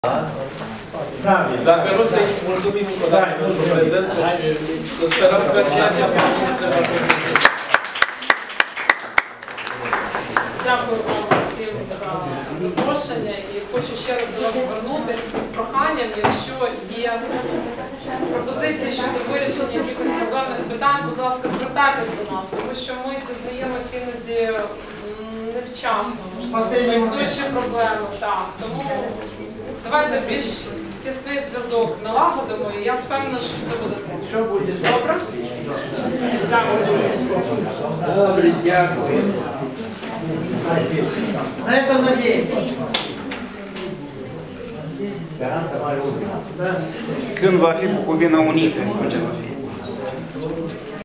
Dacă nu se mulțumim încă o dată pentru prezență și sperăm că ceea ce am promis se va continua. Дякую вам всім за запрошення і хочу ще раз до вас звернутися з проханням, якщо є пропозиції щодо вирішення якихось проблемних питань, будь ласка, звертайтесь до нас, тому що ми дізнаємося іноді невчасно, можливо, існуючі проблеми. Так. Тому давайте більш тісний зв'язок налагодимо, і я впевнена, що все буде добре. Добре, дякую. На этом надеемся. Speranța mai ultimă. Când va fi Bucovina unită? Când va fi?